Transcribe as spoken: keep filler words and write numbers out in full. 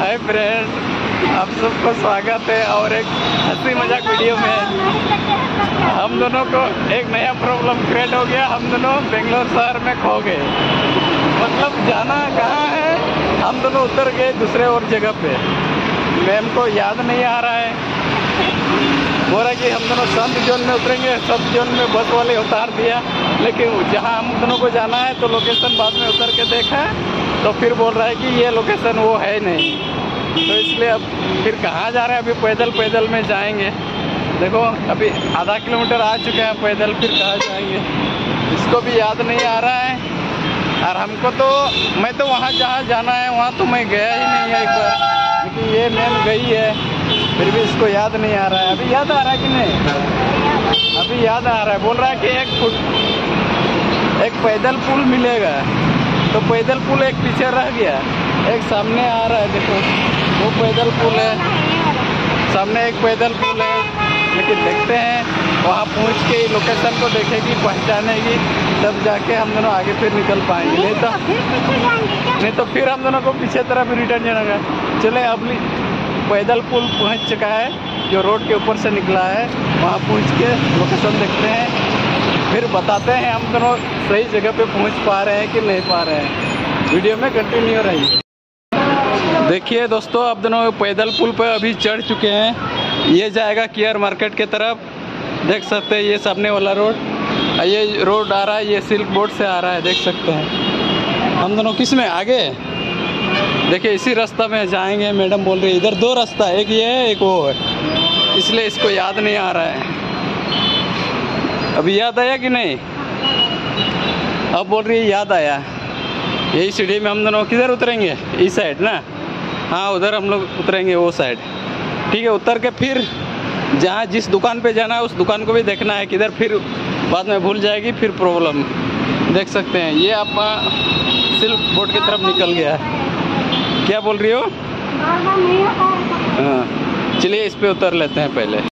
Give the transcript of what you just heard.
Hi friend, आप सबको स्वागत है और एक हंसी मजाक वीडियो में। हम दोनों को एक नया प्रॉब्लम क्रिएट हो गया। हम दोनों बेंगलोर शहर में खो गए। मतलब जाना कहाँ है, हम दोनों उतर गए दूसरे और जगह पे। मैम को याद नहीं आ रहा है। बोल रहा है कि हम दोनों संत जोन में उतरेंगे। संत जोन में बस वाले उतार दिया, लेकिन जहाँ हम दोनों को जाना है तो लोकेशन बाद में उतर के देखा तो फिर बोल रहा है कि ये लोकेशन वो है नहीं। तो इसलिए अब फिर कहाँ जा रहे हैं? अभी पैदल पैदल में जाएंगे। देखो अभी आधा किलोमीटर आ चुके हैं पैदल, फिर कहाँ जाएंगे इसको भी याद नहीं आ रहा है। और हमको तो, मैं तो वहाँ जहाँ जाना है वहाँ तो मैं गया ही नहीं है एक बार, लेकिन ये मैम गई है, फिर भी इसको याद नहीं आ रहा है। अभी याद आ रहा है कि नहीं? अभी याद आ रहा है। बोल रहा है कि एक फुट एक पैदल पुल मिलेगा, तो पैदल पुल एक पीछे रह गया, एक सामने आ रहा है। देखो वो पैदल पुल है, सामने एक पैदल पुल है। लेकिन देखते हैं वहाँ पहुँच के लोकेशन को देखेगी, पहचानेगी, तब जाके हम दोनों आगे फिर निकल पाएंगे। नहीं तो नहीं तो फिर हम दोनों को पीछे तरफ रिटर्न जाना है। चले अब पैदल पुल पहुँच चुका है, जो रोड के ऊपर से निकला है। वहाँ पहुँच के लोकेशन देखते हैं, फिर बताते हैं हम दोनों सही जगह पे पहुँच पा रहे हैं कि नहीं पा रहे हैं। वीडियो में कंटिन्यू रहिए। देखिए दोस्तों, आप दोनों पैदल पुल पर अभी चढ़ चुके हैं। ये जाएगा केयर मार्केट के तरफ, देख सकते हैं ये सामने वाला रोड। ये रोड आ रहा है, ये सिल्क बोर्ड से आ रहा है, देख सकते हैं। हम दोनों किस में आगे देखिए इसी रास्ता में जाएंगे। मैडम बोल रही है इधर दो रास्ता है, एक ये है एक वो है, इसलिए इसको याद नहीं आ रहा है। अभी याद आया कि नहीं? अब बोल रही है याद आया। यही सीढ़ी में हम दोनों किधर उतरेंगे? इस साइड ना? हाँ उधर हम लोग उतरेंगे, वो साइड। ठीक है, उतर के फिर जहाँ जिस दुकान पे जाना है उस दुकान को भी देखना है किधर, फिर बाद में भूल जाएगी, फिर प्रॉब्लम। देख सकते हैं ये आप सिल्क बोर्ड की तरफ निकल गया है। क्या बोल रही हो? हाँ चलिए इस पे उतर लेते हैं पहले।